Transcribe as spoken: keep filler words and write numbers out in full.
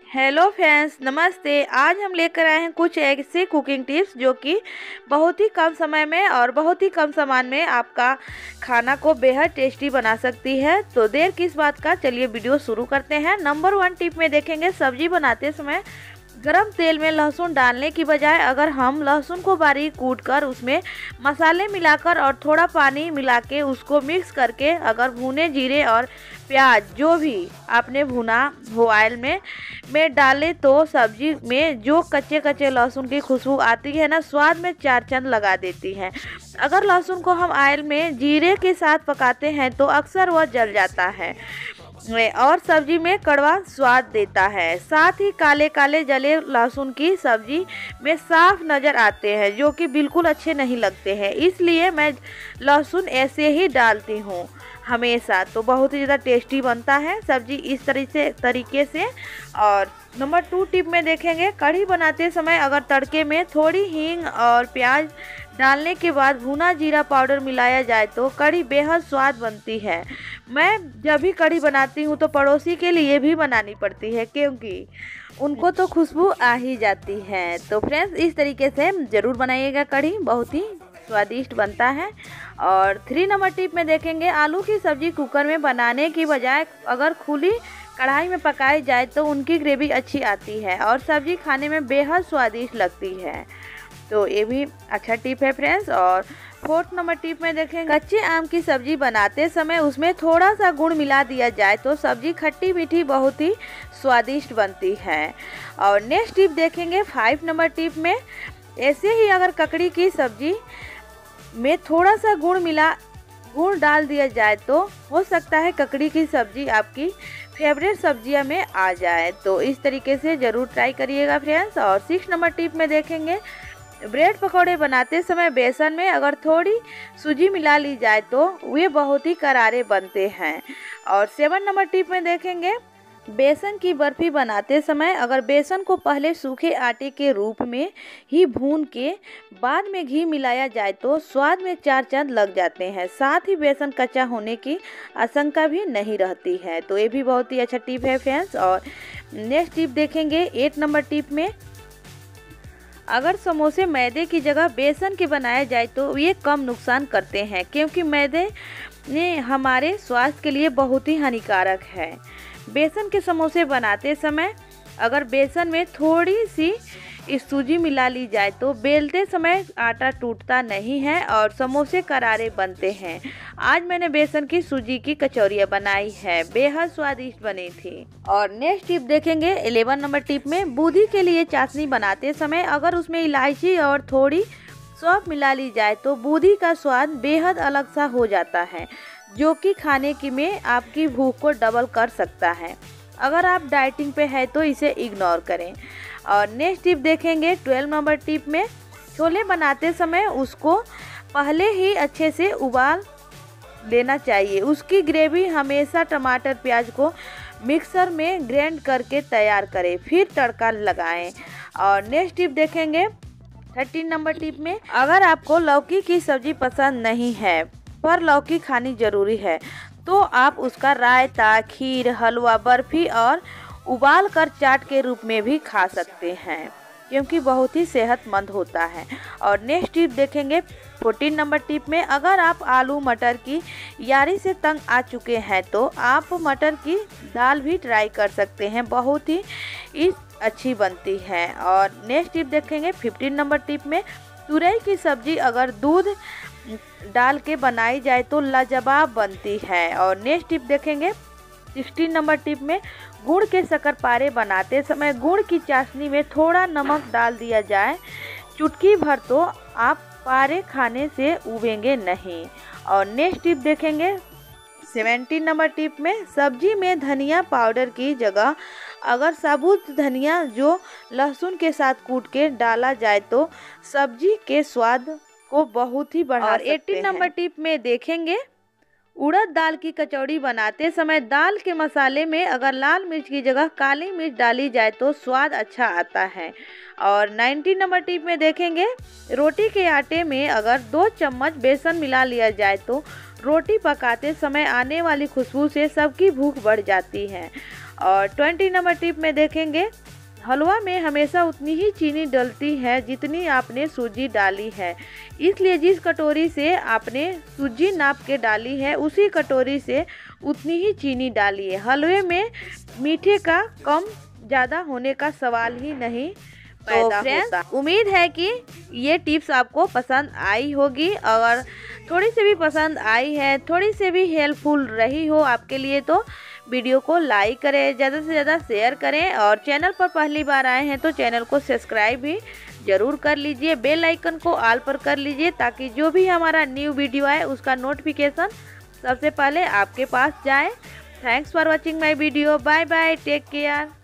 Hello friends, नमस्ते। आज हम लेकर आए हैं कुछ ऐसे कुकिंग टिप्स जो कि बहुत ही कम समय में और बहुत ही कम सामान में आपका खाना को बेहद टेस्टी बना सकती है। तो देर किस बात का, चलिए वीडियो शुरू करते हैं। नंबर वन टिप में देखेंगे, सब्जी बनाते समय गरम तेल में लहसुन डालने की बजाय अगर हम लहसुन को बारीक कूटकर उसमें मसाले मिलाकर और थोड़ा पानी मिला के उसको मिक्स करके अगर भुने जीरे और प्याज जो भी आपने भुना हो ऑयल में में डालें तो सब्जी में जो कच्चे कच्चे लहसुन की खुशबू आती है ना, स्वाद में चार चांद लगा देती है। अगर लहसुन को हम ऑयल में जीरे के साथ पकाते हैं तो अक्सर वह जल जाता है और सब्जी में कड़वा स्वाद देता है। साथ ही काले काले जले लहसुन की सब्जी में साफ नज़र आते हैं जो कि बिल्कुल अच्छे नहीं लगते हैं। इसलिए मैं लहसुन ऐसे ही डालती हूँ हमेशा, तो बहुत ही ज़्यादा टेस्टी बनता है सब्जी इस तरीके से तरीके से। और नंबर टू टिप में देखेंगे, कढ़ी बनाते समय अगर तड़के में थोड़ी हींग और प्याज डालने के बाद भुना जीरा पाउडर मिलाया जाए तो कढ़ी बेहद स्वाद बनती है। मैं जब भी कढ़ी बनाती हूँ तो पड़ोसी के लिए भी बनानी पड़ती है क्योंकि उनको तो खुशबू आ ही जाती है। तो फ्रेंड्स, इस तरीके से ज़रूर बनाइएगा कढ़ी, बहुत ही स्वादिष्ट बनता है। और थ्री नंबर टिप में देखेंगे, आलू की सब्ज़ी कुकर में बनाने की बजाय अगर खुली कढ़ाई में पकाई जाए तो उनकी ग्रेवी अच्छी आती है और सब्ज़ी खाने में बेहद स्वादिष्ट लगती है। तो ये भी अच्छा टिप है फ्रेंड्स। और फोर्थ नंबर टिप में देखें, कच्चे आम की सब्ज़ी बनाते समय उसमें थोड़ा सा गुड़ मिला दिया जाए तो सब्ज़ी खट्टी मीठी बहुत ही स्वादिष्ट बनती है। और नेक्स्ट टिप देखेंगे फाइव नंबर टिप में, ऐसे ही अगर ककड़ी की सब्ज़ी में थोड़ा सा गुड़ मिला गुड़ डाल दिया जाए तो हो सकता है ककड़ी की सब्ज़ी आपकी फेवरेट सब्जियां में आ जाए। तो इस तरीके से ज़रूर ट्राई करिएगा फ्रेंड्स। और सिक्स नंबर टिप में देखेंगे, ब्रेड पकौड़े बनाते समय बेसन में अगर थोड़ी सूजी मिला ली जाए तो वे बहुत ही करारे बनते हैं। और सेवन नंबर टिप में देखेंगे, बेसन की बर्फ़ी बनाते समय अगर बेसन को पहले सूखे आटे के रूप में ही भून के बाद में घी मिलाया जाए तो स्वाद में चार चांद लग जाते हैं। साथ ही बेसन कच्चा होने की आशंका भी नहीं रहती है। तो ये भी बहुत ही अच्छा टिप है फ्रेंड्स। और नेक्स्ट टिप देखेंगे एट नंबर टिप में, अगर समोसे मैदे की जगह बेसन के बनाया जाए तो ये कम नुकसान करते हैं क्योंकि मैदे ने हमारे स्वास्थ्य के लिए बहुत ही हानिकारक है। बेसन के समोसे बनाते समय अगर बेसन में थोड़ी सी सूजी मिला ली जाए तो बेलते समय आटा टूटता नहीं है और समोसे करारे बनते हैं। आज मैंने बेसन की सूजी की कचौरियाँ बनाई है, बेहद स्वादिष्ट बनी थी। और नेक्स्ट टिप देखेंगे इलेवन नंबर टिप में, बूंदी के लिए चाशनी बनाते समय अगर उसमें इलायची और थोड़ी सौंफ मिला ली जाए तो बूंदी का स्वाद बेहद अलग सा हो जाता है जो कि खाने की में आपकी भूख को डबल कर सकता है। अगर आप डाइटिंग पे है तो इसे इग्नोर करें। और नेक्स्ट टिप देखेंगे ट्वेल्व नंबर टिप में, छोले बनाते समय उसको पहले ही अच्छे से उबाल लेना चाहिए। उसकी ग्रेवी हमेशा टमाटर प्याज को मिक्सर में ग्राइंड करके तैयार करें, फिर तड़का लगाएं। और नेक्स्ट टिप देखेंगे थर्टीन नंबर टिप में, अगर आपको लौकी की सब्ज़ी पसंद नहीं है पर लौकी खानी ज़रूरी है तो आप उसका रायता, खीर, हलवा, बर्फ़ी और उबाल कर चाट के रूप में भी खा सकते हैं क्योंकि बहुत ही सेहतमंद होता है। और नेक्स्ट टिप देखेंगे फोर्टीन नंबर टिप में, अगर आप आलू मटर की यारी से तंग आ चुके हैं तो आप मटर की दाल भी ट्राई कर सकते हैं, बहुत ही इस अच्छी बनती है। और नेक्स्ट टिप देखेंगे फिफ्टीन नंबर टिप में, तुरई की सब्ज़ी अगर दूध डाल के बनाई जाए तो लाजवाब बनती है। और नेक्स्ट टिप देखेंगे सिक्सटीन नंबर टिप में, गुड़ के शक्करपारे बनाते समय गुड़ की चाशनी में थोड़ा नमक डाल दिया जाए चुटकी भर तो आप पारे खाने से उबेंगे नहीं। और नेक्स्ट टिप देखेंगे सेवेंटीन नंबर टिप में, सब्जी में धनिया पाउडर की जगह अगर साबुत धनिया जो लहसुन के साथ कूट के डाला जाए तो सब्जी के स्वाद को बहुत ही बढ़ा सकते हैं। और एटीन नंबर टिप में देखेंगे, उड़द दाल की कचौड़ी बनाते समय दाल के मसाले में अगर लाल मिर्च की जगह काली मिर्च डाली जाए तो स्वाद अच्छा आता है। और नाइनटीन नंबर टिप में देखेंगे, रोटी के आटे में अगर दो चम्मच बेसन मिला लिया जाए तो रोटी पकाते समय आने वाली खुशबू से सबकी भूख बढ़ जाती है। और ट्वेंटी नंबर टिप में देखेंगे, हलवा में हमेशा उतनी ही चीनी डलती है जितनी आपने सूजी डाली है, इसलिए जिस कटोरी से आपने सूजी नाप के डाली है उसी कटोरी से उतनी ही चीनी डालिए। हलवे में मीठे का कम ज़्यादा होने का सवाल ही नहीं पैदा होता। उम्मीद है कि ये टिप्स आपको पसंद आई होगी, अगर थोड़ी सी भी पसंद आई है, थोड़ी सी भी हेल्पफुल रही हो आपके लिए तो वीडियो को लाइक करें, ज़्यादा से ज़्यादा शेयर करें और चैनल पर पहली बार आए हैं तो चैनल को सब्सक्राइब भी ज़रूर कर लीजिए। बेल आइकन को ऑल पर कर लीजिए ताकि जो भी हमारा न्यू वीडियो आए उसका नोटिफिकेशन सबसे पहले आपके पास जाए। Thanks for watching my video. Bye bye, take care.